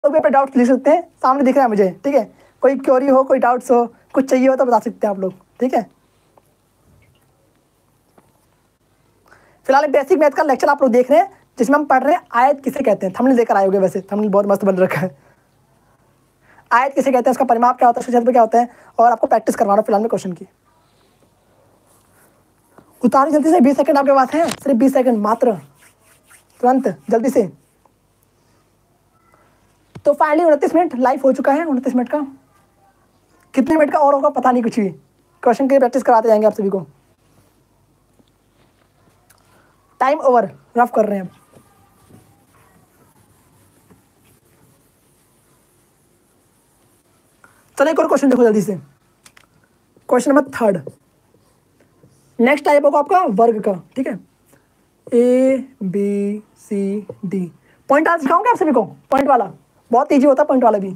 लोग पे डाउट्स लिख सकते हैं, सामने दिख रहा है मुझे, ठीक है। कोई क्वेरी हो, कोई डाउट्स हो, कुछ चाहिए हो तो बता सकते हैं आप लोग, ठीक है। फिलहाल बेसिक मैथ का लेक्चर आप लोग देख रहे हैं, जिसमें हम पढ़ रहे हैं आयत किसे कहते हैं। थंबनेल देकर आए होंगे, वैसे थंबनेल बहुत मस्त बन रखा है। आयत किसे कहते हैं, उसका परिमाप क्या होता है, उसके क्षेत्र क्या होता है, और आपको प्रैक्टिस करवा रहा हूं फिलहाल में क्वेश्चन की। उतारिए जल्दी से, 20 सेकंड आपके पास है, सिर्फ 20 सेकंड मात्र, तुरंत जल्दी से। तो फाइनली 29 मिनट लाइव हो चुका है। 29 मिनट का, कितने मिनट का और होगा पता नहीं, कुछ भी क्वेश्चन की प्रैक्टिस कराते जाएंगे आप सभी को। टाइम ओवर, रफ कर रहे हैं अब। चलिए एक और क्वेश्चन देखो जल्दी से, क्वेश्चन नंबर 3। नेक्स्ट टाइप होगा आपका वर्ग का, ठीक है। ABCD, पॉइंट वाला सिखाऊंगा आप सभी को, पॉइंट वाला बहुत ईजी होता है, पॉइंट वाला भी।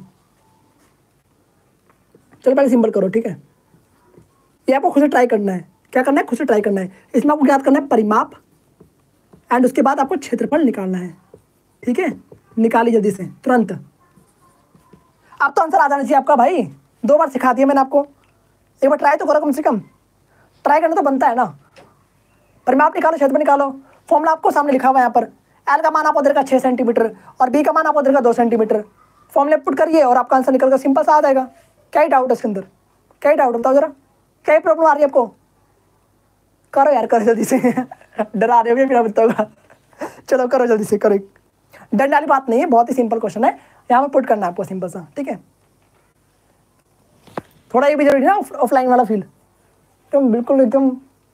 चलो पहले सिंपल करो, ठीक है। ये आपको खुद से ट्राई करना है। क्या करना है, खुद से ट्राई करना है। इसमें आपको याद करना है परिमाप, एंड उसके बाद आपको क्षेत्रफल निकालना है, ठीक है। निकालिए जल्दी से, तुरंत। अब तो आंसर आ जाना चाहिए आपका भाई, 2 बार सिखा दिया मैंने आपको, एक बार ट्राई तो करो कम से कम। ट्राई करना तो बनता है ना। परिमाप निकालो, क्षेत्रफल निकालो। फॉर्मूला आपको सामने लिखा हुआ है यहाँ पर। एल का मान आपको दे रखा 6 सेंटीमीटर और बी का मान आपको दे रखा 2 सेंटीमीटर। फॉर्मूले पुट करिए और आपका आंसर निकल कर सिंपल सा आ जाएगा। क्या ही डाउट है इसके अंदर, क्या ही डाउट, बताओ जरा, क्या ही प्रॉब्लम आ रही है आपको। करो यार, करो जल्दी से। डरा रहे हो मेरा बताओगा। चलो करो जल्दी से, करो। डरने वाली बात नहीं है, बहुत ही सिंपल क्वेश्चन है, यहाँ पर पुट करना है आपको सिंपल सा, ठीक है। थोड़ा ये भी जरूरी है ना, ऑफलाइन वाला फील। तुम बिल्कुल एकदम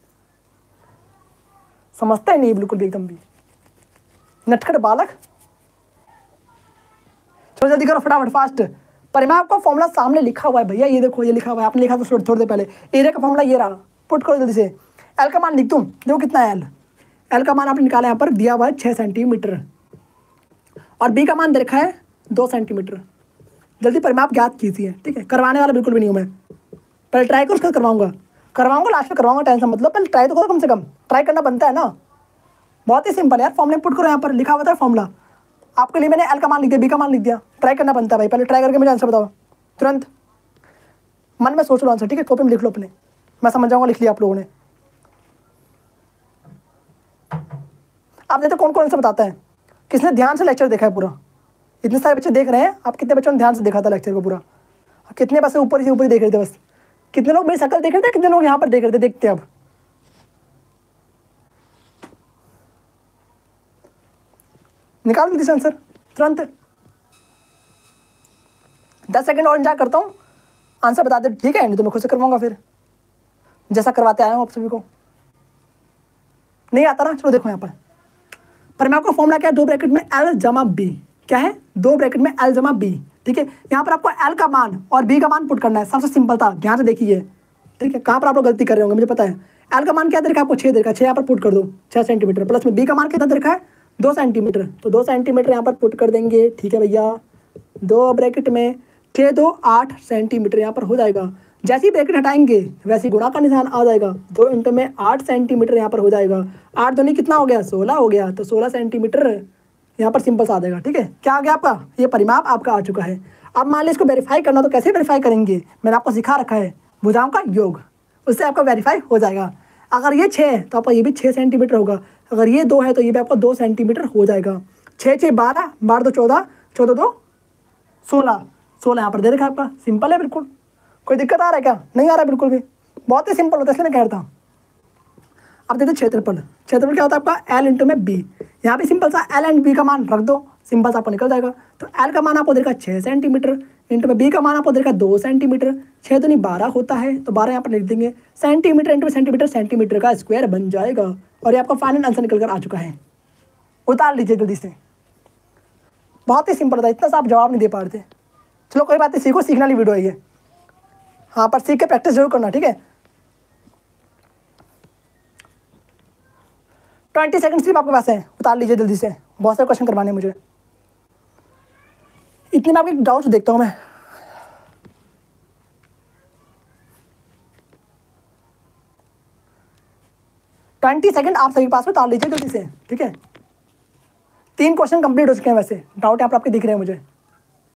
समझता ही नहीं, बिल्कुल भी एकदम भी नटखट बालक। चलो जल्दी करो फटाफट, फास्ट। परिमाप का फॉर्मूला सामने लिखा हुआ है भैया, ये देखो, ये लिखा हुआ है, आपने लिखा तो थोड़ी देर पहले। एरिया का फॉर्मूला ये रहा, पुट करो जल्दी से। एल का मान लिख दूं, देखो कितना है एल। एल का मान आपने निकाला यहाँ पर, दिया हुआ है 6 सेंटीमीटर और बी का मान दे रखा है 2 सेंटीमीटर। जल्दी परिमाप ज्ञात कीजिए, ठीक है। करवाने वाला बिल्कुल भी नहीं हूँ मैं, पहले ट्राई करो, उसका करवाऊंगा लास्ट में करवाऊंगा, टेंशन मतलब, पहले ट्राई तो करो, कम से कम ट्राई करना बनता है ना। बहुत ही सिंपल है यार, फॉर्मूले पुट करो, यहाँ पर लिखा हुआ था फॉर्मूला। आपके लिए मैंने एल का मान लिख दिया, बी का मान लिख दिया। ट्राई करना बनता है भाई, पहले ट्राई करके मुझे आंसर बताओ तुरंत। मन में सोच लो आंसर, ठीक है, कॉपी में लिख लो अपने, मैं समझ जाऊंगा लिख लिया आप लोगों ने। आप देखते कौन कौन आंसर बताता है, किसने ध्यान से लेक्चर देखा है पूरा। इतने सारे बच्चे देख रहे हैं, आप कितने बच्चों ने ध्यान से देखा था लेक्चर को पूरा, कितने बस ऊपर ही देख रहे थे बस। कितने लोग मेरी शक्ल देख रहे थे, कितने लोग यहाँ पर देख रहे थे, देखते अब। निकाल दीजिए आंसर तुरंत। 10 सेकंड और इंतजार करता हूँ, आंसर बता दे, ठीक है, नहीं तो मैं खुद से करवाऊंगा फिर, जैसा करवाते आया हूँ आप सभी को। नहीं आता ना, चलो देखो यहाँ पर परिमाप का फॉर्मूला क्या है, 2 ब्रैकेट में एल जमा बी। क्या है, 2 ब्रैकेट में एल जमा बी, ठीक है। यहाँ पर आपको एल का मान और बी का मान पुट करना है, सबसे सिंपल था, ध्यान से देखिए, ठीक है। कहाँ पर आप लोग गलती कर रहे होंगे मुझे पता है। एल का मान क्या दे रखा है आपको, 6 दे रखा है, 6 यहाँ पर पुट कर दो, 6 सेंटीमीटर, प्लस में बी का मान कितना दे रखा है, 2 सेंटीमीटर, तो 2 सेंटीमीटर यहाँ पर पुट कर देंगे, ठीक है भैया। 2 ब्रैकेट में 6 2 8 सेंटीमीटर यहाँ पर हो जाएगा। जैसे ही ब्रैकेट हटाएंगे वैसे ही गुणा का निशान आ जाएगा, 2 इंटू में 8 सेंटीमीटर यहाँ पर हो जाएगा। 8 दूनी कितना हो गया, 16 हो गया, तो 16 सेंटीमीटर यहाँ पर सिंपल सा आ जाएगा, ठीक है। क्या आ गया आपका, ये परिमाप आपका आ चुका है। अब मान लीजिए इसको वेरीफाई करना, तो कैसे वेरीफाई करेंगे, मैंने आपको सिखा रखा है, भुजाओं का योग, उससे आपका वेरीफाई हो जाएगा। अगर ये 6 है तो आपका ये भी 6 सेंटीमीटर होगा, अगर ये 2 है तो ये भी आपका 2 सेंटीमीटर हो जाएगा। 6 6 12, 12 2 14, 14 2 16, 16 यहाँ पर दे रखा है आपका, सिंपल है बिल्कुल। कोई दिक्कत आ रहा है क्या, नहीं आ रहा है बिल्कुल भी, बहुत ही सिंपल होता है, इसलिए मैं कह रहा था। अब देखते क्षेत्रफल, क्षेत्रफल क्या होता है आपका, एल इंटू में बी। यहाँ भी सिंपल सा एल एंड बी का मान रख दो, सिंपल सा आपको निकल जाएगा। तो एल का मान आपको देखा 6 सेंटीमीटर, इंटू में बी का मान आपको देखा 2 सेंटीमीटर, 6 दूनी 12 होता है, तो 12 यहाँ पर लिख देंगे। सेंटीमीटर इंटू सेंटीमीटर, सेंटीमीटर का स्क्वायर बन जाएगा, और ये आपका फाइनल आंसर निकल कर आ चुका है। उतार लीजिए जल्दी से, बहुत ही सिंपल था, इतना सा आप जवाब नहीं दे पा रहे थे। चलो कोई बात नहीं, सीखो, सीखने वाली वीडियो है ये, हाँ पर सीख के प्रैक्टिस जरूर करना, ठीक है। 20 सेकंड सिर्फ आपके पास है, उतार लीजिए जल्दी से, बहुत सारे क्वेश्चन करवाने हैं मुझे। इतने में आपके डाउट्स देखता हूँ मैं। ट्वेंटी सेकंड आप सभी के पास में, उतार लीजिए जल्दी से, ठीक है। 3 क्वेश्चन कंप्लीट हो चुके हैं, वैसे डाउट यहाँ पर आपके दिख रहे हैं मुझे।